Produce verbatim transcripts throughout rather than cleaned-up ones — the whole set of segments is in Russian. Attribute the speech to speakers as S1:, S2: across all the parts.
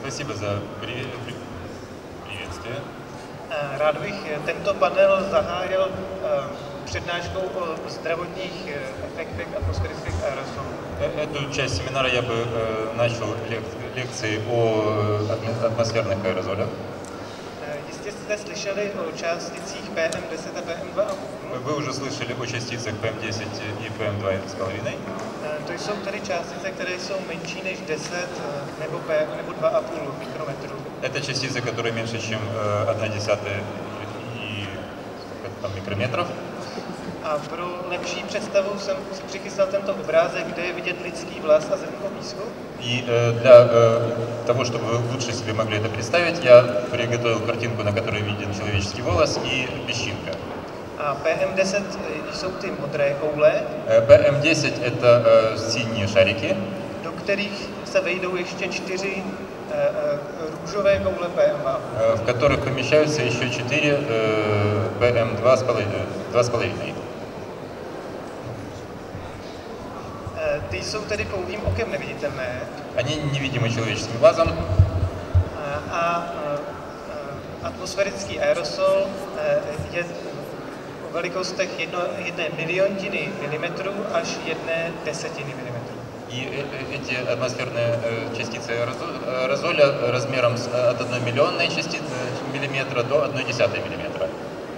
S1: Спасибо за приветствие.
S2: Rád bych tento panel zahájil přednáškou o zdravotních efektech atmosférických aerosolů.
S1: Эту часть семинара я бы начал лекции о атмосферных аэрозолях.
S2: Jistě jste slyšeli o částicích P M deset a P M dva a půl.
S1: Вы уже слышали о частицах P M десять и P M два с половиной.
S2: To jsou tedy částice, které jsou menší než deset nebo P nebo dva a půl mikrometru.
S1: Это частицы, которые меньше, чем одна десятая и там, микрометров.
S2: A pro lepší představu jsem si přichystal tento obrázek, kde je vidět lidský vlas a zrnko písku.
S1: И для того, чтобы вы лучше себе могли это представить, я приготовил картинку, на которой виден человеческий волос и песчинка.
S2: A P M deset jsou ty modré koule.
S1: P M десять это синие шарики,
S2: do kterých se vejdou ještě čtyři růžové koule P M dva.
S1: В которых помещаются еще четыре P M два с половиной.
S2: Ty jsou tedy pouhým okem neviditelné.
S1: Они невидимы человеческим глазом.
S2: A atmosférický aerosol je o velikostech jedno, jedné miliontiny milimetru až jedné desetiny milimetru.
S1: И эти атмосферные частицы аэрозоля размером от одной миллионной частицы миллиметра до одной десятой миллиметра.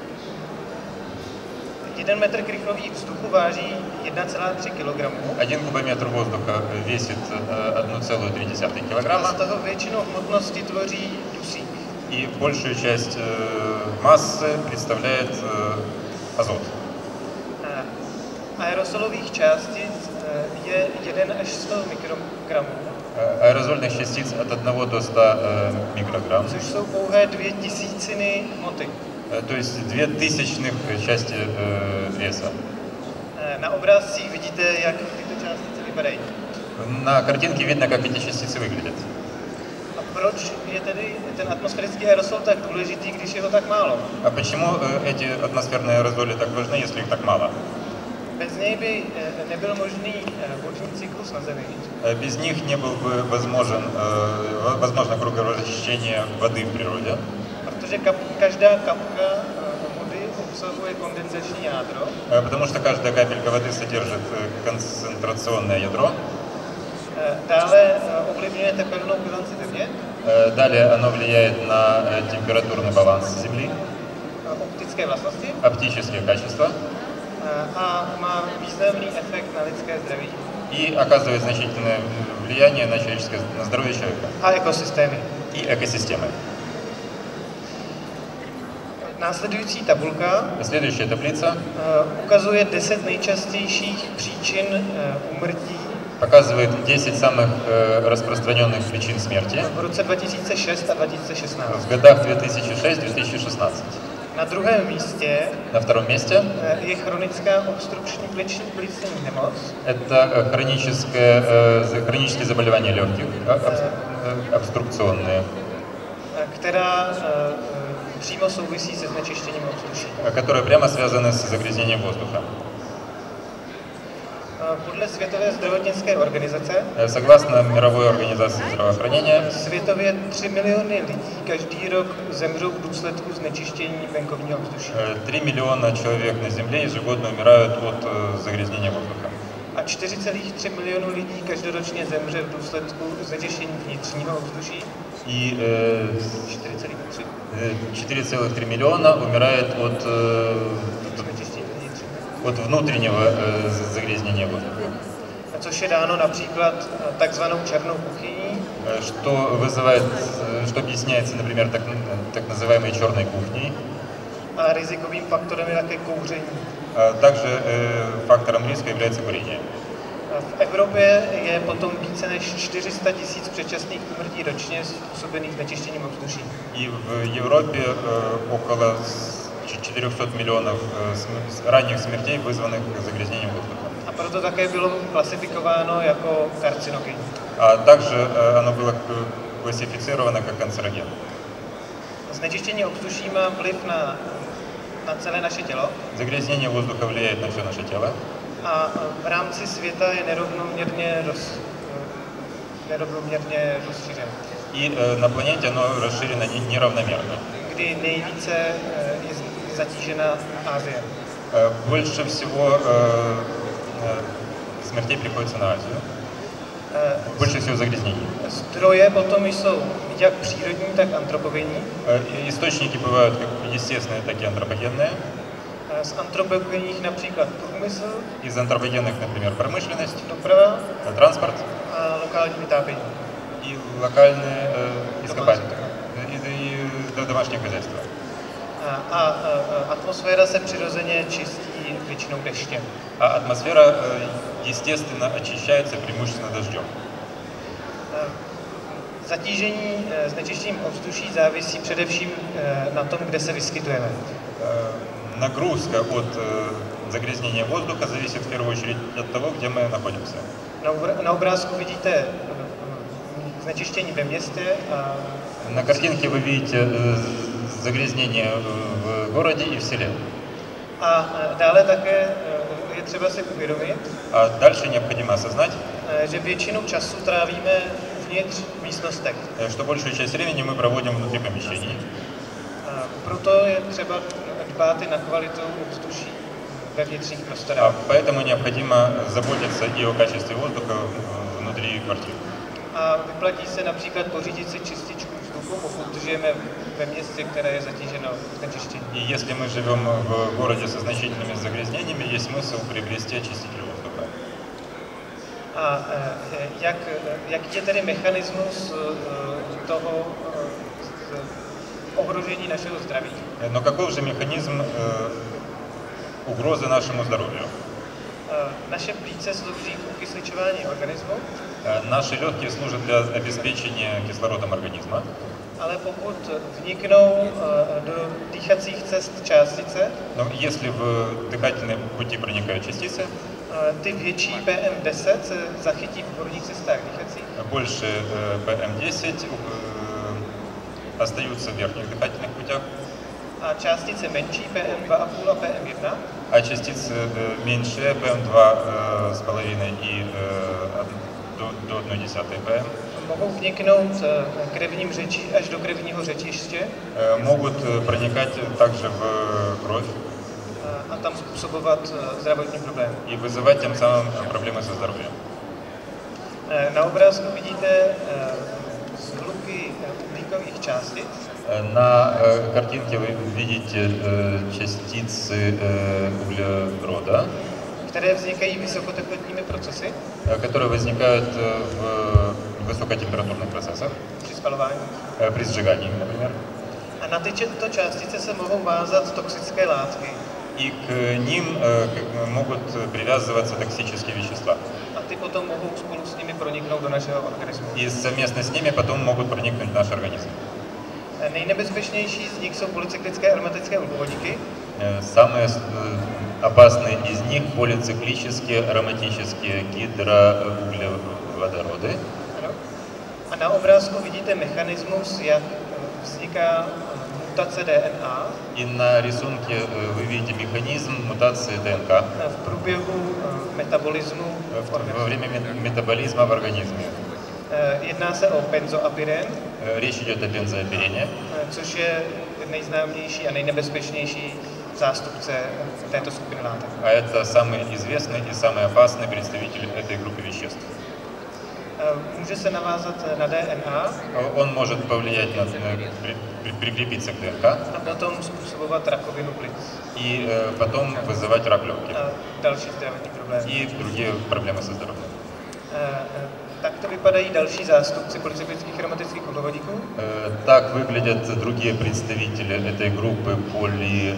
S2: Jeden metr krychlový vzduchu váží jedna celá tři kilogramy.
S1: Один кубометр воздуха весит одна целая три десятых килограмма.
S2: Z toho většinu hmotnosti tvoří dusík.
S1: И большую часть массы представляет азот.
S2: Aerosolových částic je jeden až sto mikrogramů.
S1: Аэрозольных частиц от одного до ста микрограмм.
S2: Což jsou pouhé dvě tisíciny hmoty.
S1: То есть две тысячных части веса.
S2: Na obrázcích vidíte, jak tyto částice vypadají.
S1: На картинке видно, как эти частицы выглядят.
S2: A proč je tedy ten atmosférický aerosol tak důležitý, když je ho tak málo?
S1: А почему эти атмосферные аэрозоли так важны, если их так мало?
S2: Bez něj by nebyl možný vodní cyklus na Zemi.
S1: Без них не был бы возможен, возможно круговращение воды в природе.
S2: Protože kap, každá kapka vody obsahuje kondenzační jádro.
S1: Потому что каждая капелька воды содержит концентрационное ядро.
S2: Dále ovlivňuje tepelnou bilanci Země.
S1: Далее оно влияет на температурный баланс Земли.
S2: Optické vlastnosti.
S1: Оптические качества.
S2: A má významný efekt na lidské zdraví.
S1: И оказывает значительное влияние на человеческое, на здоровье человека.
S2: A ekosystémy.
S1: И экосистемы.
S2: Následující tabulka
S1: Следующая таблица
S2: ukazuje deset nejčastějších příčin úmrtí.
S1: Показывает десять самых распространенных причин смерти
S2: v roce dva tisíce šest a dva tisíce šestnáct.
S1: в годах две тысячи шесть - две тысячи шестнадцать.
S2: Na druhém místě
S1: На втором месте
S2: je chronická obstrukční plicní nemoc.
S1: Это хроническое, хронические заболевания легких, обструкционные,
S2: která přímo souvisí se znečištěním ovzduší.
S1: которые прямо связаны с загрязнением воздуха.
S2: Podle Světové zdravotnické organizace
S1: Согласно Мировой организации здравоохранения,
S2: světově tři miliony lidí každý rok zemřou v důsledku znečištění venkovního ovzduší.
S1: три миллиона человек на Земле ежегодно умирают от загрязнения воздуха.
S2: A čtyři celá tři milionu lidí každoročně zemře v důsledku znečištění vnitřního ovzduší.
S1: И
S2: čtyři
S1: celá tři миллиона умирает от, от внутреннего загрязнения воздуха.
S2: Což je dáno například takzvanou černou kuchyní.
S1: Что вызывает, что объясняется, например, так, так называемой черной кухней.
S2: A rizikovým faktorem je také kouření.
S1: Также фактором риска является курение.
S2: V Evropě je potom více než čtyři sta tisíc předčasných úmrtí ročně způsobených znečištěním ovzduší.
S1: И в Европе около четыреста миллионов ранних смертей, вызванных загрязнением воздуха.
S2: A proto také bylo klasifikováno jako karcinogenní.
S1: А также оно было классифицировано как канцероген.
S2: Znečištění ovzduší má vliv na, na celé naše tělo.
S1: Загрязнение воздуха влияет на все наше тело.
S2: A v rámci světa je nerovnoměrně, roz, nerovnoměrně rozšířen.
S1: И на планете оно расширено неравномерно.
S2: Kdy nejvíce je zatížena Asie.
S1: Больше всего смертей приходится на Азию. Больше всего загрязнений.
S2: Zdroje potom jsou jak přírodní, tak antropogenní.
S1: Источники бывают как естественные, так и антропогенные.
S2: Z antropogenních například průmysl.
S1: Из антропогенных, например, промышленность,
S2: doprava,
S1: транспорт
S2: a lokální vytápění.
S1: И локальные ископаемые, и домашнее хозяйство.
S2: A, a, a atmosféra se přirozeně čistí většinou deštěm.
S1: А атмосфера естественно очищается преимущественно дождем.
S2: Zatížení znečištěním ovzduší závisí především na tom, kde se vyskytujeme.
S1: Нагрузка от загрязнения воздуха зависит в первую очередь от того, где мы находимся.
S2: Na obrázku vidíte znečištění ve městě. A
S1: на картинке вы видите загрязнение в городе и в селе.
S2: A dále také je třeba si uvědomit,
S1: a дальше необходимо осознать,
S2: že většinu času trávíme uvnitř v místnostech.
S1: Что большую часть времени мы проводим внутри помещений.
S2: Proto je třeba dbát i na kvalitu ovzduší ve vnitřních prostorách.
S1: A поэтому необходимо заботиться и о качестве воздуха внутри квартир.
S2: A vyplatí se například pořídit si čističku vzduchu, pokud žijeme ve městě, které je zatíženo znečištěním.
S1: И если мы живем в городе со значительными загрязнениями, есть смысл приобрести очиститель воздуха.
S2: A jak, jaký je tedy mechanismus toho ohrožení našeho zdraví?
S1: Но каков же механизм угрозы нашему здоровью?
S2: Naše plíce slouží k okysličování organismu.
S1: Наши легкие служат для обеспечения кислородом организма.
S2: Ale pokud vniknou do dýchacích cest částice,
S1: Но если в дыхательные пути проникают частицы,
S2: ty větší P M deset se zachytí v horních cestách dýchacích.
S1: Больше P M десять остаются в верхних дыхательных путях.
S2: A částice menší P M dva a půl a P M jedna.
S1: А частицы меньшие P M два с половиной и до, до одной десятой P M
S2: mohou vniknout krevním řečí až do krevního řečiště.
S1: Могут проникать также в кровь.
S2: A tam způsobovat zdravotní problémy.
S1: И вызывать тем самым проблемы со здоровьем.
S2: Na obrázku vidíte shluky uhlíkových částic.
S1: На картинке вы видите частицы углерода,
S2: které vznikají vysokoteplotními procesy,
S1: которые возникают в высокотемпературных процессах,
S2: při spalování,
S1: при сжигании, например.
S2: A na tyto částice se mohou vázat toxické látky.
S1: И к ним могут привязываться токсические вещества.
S2: A ty potom mohou spolu s nimi proniknout do našeho organismu.
S1: И совместно с ними потом могут проникнуть в наш организм.
S2: Nejnebezpečnější z nich jsou polycyklické aromatické uhlovodíky.
S1: Самые опасные из них полициклические ароматические гидроуглеводороды.
S2: A na obrázku vidíte mechanismus, jak vzniká mutace D N A.
S1: И на рисунке вы видите механизм мутации Д Н К
S2: v průběhu metabolismu
S1: во время метаболизма в организме.
S2: Jedná se o benzoapiren.
S1: Речь идет о бензоапирене,
S2: což je nejznámější a nejnebezpečnější zástupce této skupiny látek.
S1: А это самый известный и самый опасный представитель этой группы веществ.
S2: Může se navázat na D N A.
S1: Он может повлиять на, при, при, прикрепиться к Д Н К.
S2: A potom způsobovat rakovinu plic.
S1: И потом вызывать рак легких.
S2: A další zdravotní problémy.
S1: И другие проблемы со здоровьем.
S2: Tak to vypadají další zástupci polycyklických aromatických uhlovodíků.
S1: Так выглядят другие представители этой группы поли,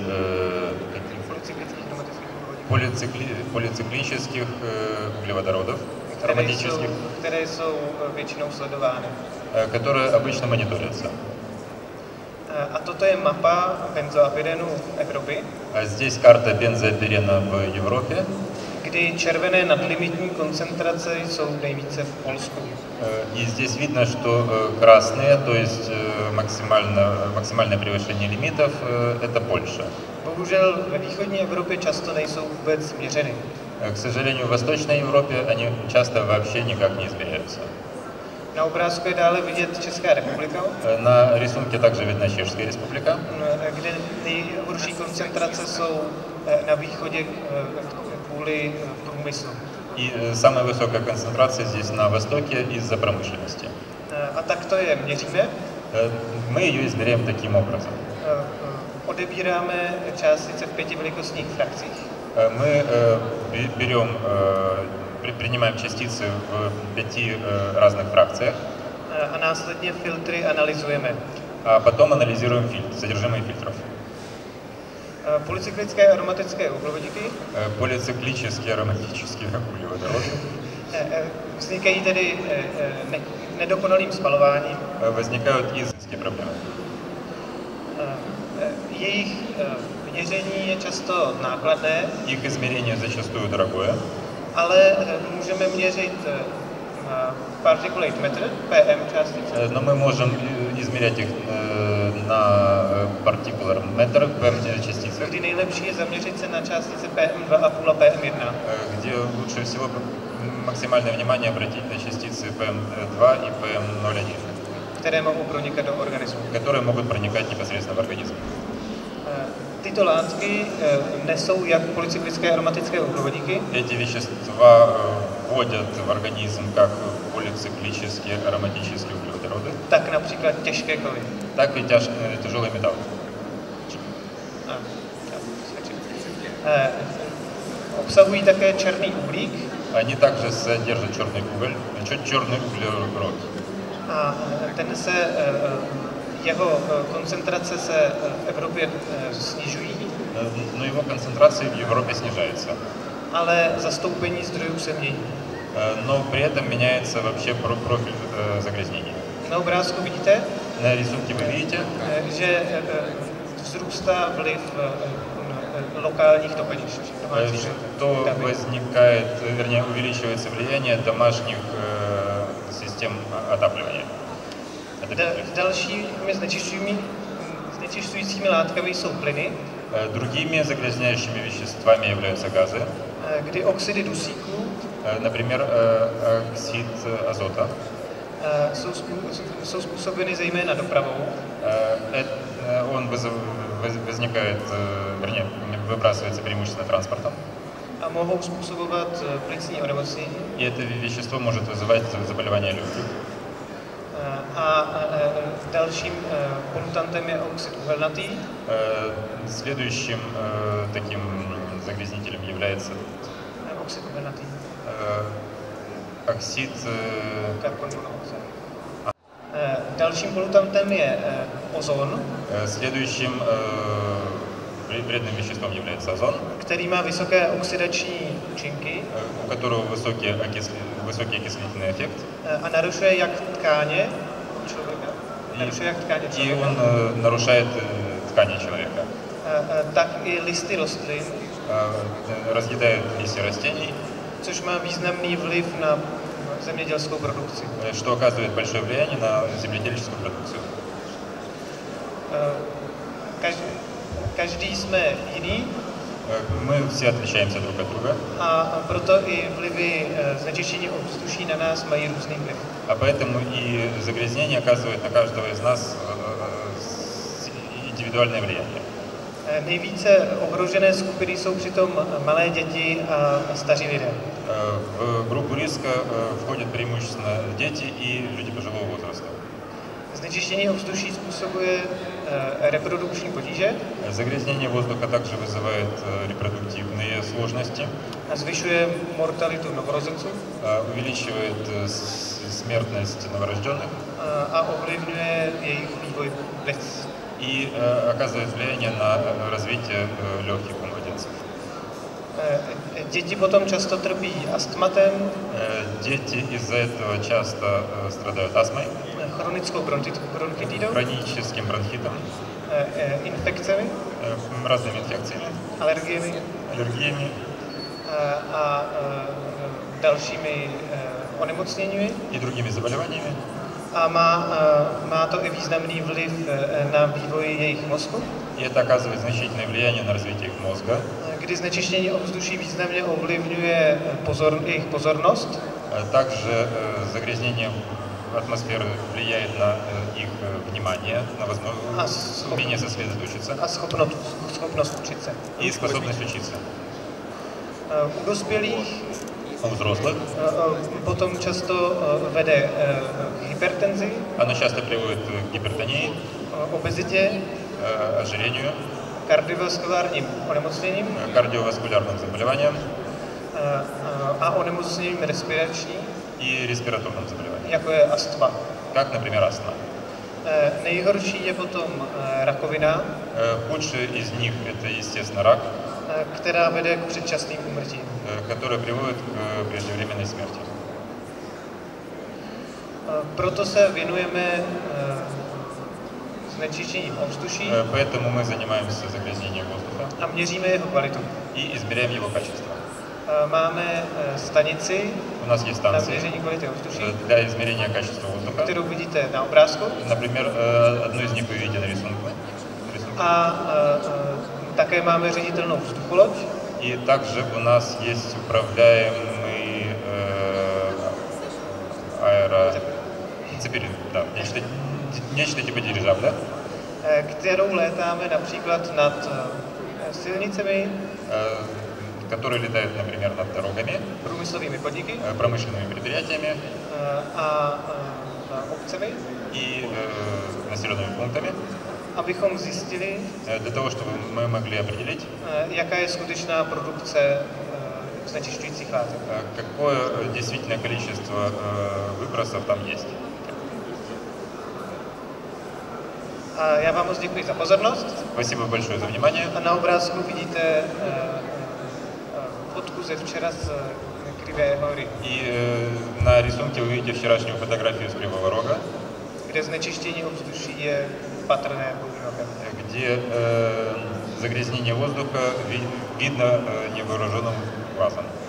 S1: полицикли, полициклических углеводородов, ароматических,
S2: které jsou většinou sledovány,
S1: которые обычно мониторятся.
S2: A toto je mapa benzoapirenu Evropy.
S1: А здесь карта бензоапирена в Европе.
S2: Kdy červené nadlimitní koncentrace jsou nejvíce v Polsku.
S1: И здесь видно, что красные, то есть максимально, максимальное превышение лимитов, это Польша.
S2: Bohužel ve východní Evropě často nejsou vůbec měřeny.
S1: К сожалению, в Восточной Европе они часто вообще никак не измеряются.
S2: Na obrázku je dále vidět Česká republika.
S1: На рисунке также видна Чешская республика,
S2: kde nejhorší koncentrace jsou na východě kvůli průmyslu.
S1: И самая высокая концентрация здесь на востоке из-за промышленности.
S2: A tak to je měříme.
S1: Мы ее измеряем таким образом.
S2: Odebíráme částice v pěti velikostních frakcích.
S1: Мы берем, принимаем частицы в пяти разных фракциях.
S2: A následně filtry analyzujeme.
S1: А потом анализируем фильтр, содержимое фильтров.
S2: Polycyklické aromatické uhlovodíky.
S1: Polycyklické aromatické углеводороды.
S2: Vznikají tedy ne, nedokonalým spalováním.
S1: Возникают изыски проблемы.
S2: Jejich měření je často nákladné.
S1: Их измерение зачастую дорогое.
S2: Ale můžeme měřit particulate matter, P M částice.
S1: Но мы можем измерять их на particular matter, P M частицы.
S2: Kdy nejlepší je zaměřit se na částice P M dva a půl a P M jedna.
S1: Где лучше всего максимальное внимание обратить на частицы P M два и P M ноль один.
S2: Které mohou pronikat do organismu.
S1: Которые могут проникать непосредственно в организм.
S2: Tyto látky nesou jak polycyklické aromatické uhlovodíky.
S1: Эти вещества вводят в организм как polycyklické aromatické углеводороды,
S2: tak například těžké kovy.
S1: Так и тяж, тяжелые металлы.
S2: A, a, obsahují také černý uhlík.
S1: Они также содержат черный уголь, черный углерод.
S2: A ten se, jeho koncentrace se v Evropě snižují.
S1: Но его концентрация в Европе снижается.
S2: Ale zastoupení zdrojů se mění.
S1: Но при этом меняется вообще профиль загрязнения.
S2: Na obrázku vidíte,
S1: На рисунке вы видите,
S2: že vzrůstá vliv lokálních topenišť.
S1: То возникает, вернее, увеличивается влияние домашних систем отапливания.
S2: Dalšími znečišťujícími látkami jsou plyny.
S1: Другими загрязняющими веществами являются газы.
S2: Kdy oxidy dusíku,
S1: например, оксид азота,
S2: jsou, jsou způsobeny zejména dopravou.
S1: Он возникает, вернее, выбрасывается преимущественно транспортом.
S2: A mohou způsobovat plicní onemocnění.
S1: И это вещество может вызывать заболевания легких.
S2: A dalším polutantem je oxid uhelnatý.
S1: Следующим таким загрязнителем является
S2: oxid uhelnatý.
S1: Оксид
S2: karbonmonooxid. Dalším polutantem je ozon.
S1: Следующим вредным веществом является озон,
S2: který má vysoké oxidační účinky,
S1: у которого высокий, окисли, высокий окислительный эффект.
S2: A narušuje jak tkáně člověka, narušuje jak tkáně
S1: člověka. И он нарушает ткани человека.
S2: Tak i listy rostlin.
S1: Разъедает листья растений.
S2: Což má významný vliv na zemědělskou produkci.
S1: Что оказывает большое влияние на земледельческую продукцию.
S2: Každý, každý jsme jiný.
S1: Мы все отличаемся друг от друга.
S2: A proto i vlivy znečištění ovzduší na nás mají různý vliv.
S1: А поэтому и загрязнение оказывает на каждого из нас индивидуальное влияние.
S2: Nejvíce ohrožené skupiny jsou přitom malé děti a staří lidé.
S1: В группу риска входят преимущественно дети и люди пожилого возраста.
S2: Znečištění ovzduší způsobuje reprodukční potíže.
S1: Загрязнение воздуха также вызывает репродуктивные сложности.
S2: A zvyšuje mortalitu novorozenců.
S1: Увеличивает смертность новорожденных.
S2: A ovlivňuje jejich vývoj plic.
S1: И оказывает влияние на развитие легких у младенцев.
S2: Děti potom často trpí astmatem.
S1: Дети из-за этого часто страдают астмой.
S2: Chronickou bronchitidou.
S1: Хроническим бронхитом.
S2: Infekcemi.
S1: Разными инфекциями.
S2: Alergiemi.
S1: Аллергиями.
S2: A dalšími onemocněními.
S1: И другими заболеваниями.
S2: A má, má to i významný vliv na vývoj jejich mozku.
S1: И это оказывает значительное влияние на развитие их мозга.
S2: Kdy znečištění ovzduší významně ovlivňuje pozor, jejich pozornost.
S1: Также загрязнение атмосферы влияет на их внимание, на возможность, умение сосредоточиться
S2: a schopnost, schopnost učit se.
S1: и способность учиться.
S2: U dospělých
S1: У взрослых
S2: potom často vede k hypertenzi,
S1: оно часто приводит к гипертонии,
S2: obezitě,
S1: ожирению,
S2: kardiovaskulárním onemocněním,
S1: кардиоваскулярным заболеваниям
S2: a onemocněním respirační,
S1: и респираторным заболеваниям,
S2: jako je astma.
S1: как, например, астма.
S2: Nejhorší je potom rakovina,
S1: Худший из них это, естественно, рак,
S2: která vede k předčasným úmrtím.
S1: который приводит к преждевременной смерти.
S2: Proto se věnujeme znečištění ovzduší
S1: Поэтому мы занимаемся загрязнением воздуха
S2: a měříme jeho kvalitu.
S1: и измеряем его качество.
S2: Máme stanici
S1: У нас есть
S2: na
S1: станции
S2: měření kvality ovzduší,
S1: для измерения качества воздуха.
S2: kterou vidíte na obrázku.
S1: Например, одну из них вы видите на рисунке.
S2: A také máme ředitelnou vzducholoď.
S1: И также у нас есть управляемый э, аэроцепелин, да, нечто, нечто типа дирижабля,
S2: kterou létáme například nad silnicemi,
S1: который летает, например, над дорогами,
S2: průmyslovými podniky
S1: промышленными предприятиями
S2: a obcemi,
S1: и э, населенными пунктами,
S2: abychom zjistili,
S1: для того, чтобы мы могли определить,
S2: jaká je skutečná produkce znečišťujících látek.
S1: Какое действительное количество выбросов там есть.
S2: A já vám moc děkuji za pozornost.
S1: Спасибо большое за внимание.
S2: A na obrázku vidíte fotku ze včera z Krivé hory.
S1: И э, на рисунке вы видите вчерашнюю фотографию с Кривого Рога,
S2: kde znečištění ovzduší je patrné pouhým okem.
S1: где э, загрязнение воздуха ви- видно э, невооруженным глазом.